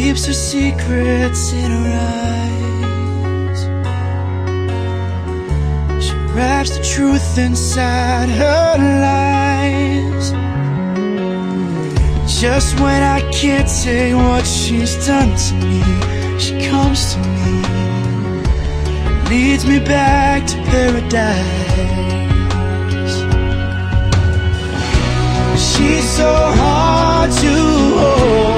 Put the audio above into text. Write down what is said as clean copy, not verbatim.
keeps her secrets in her eyes. She wraps the truth inside her lies. Just when I can't take what she's done to me, she comes to me, leads me back to paradise. She's so hard to hold,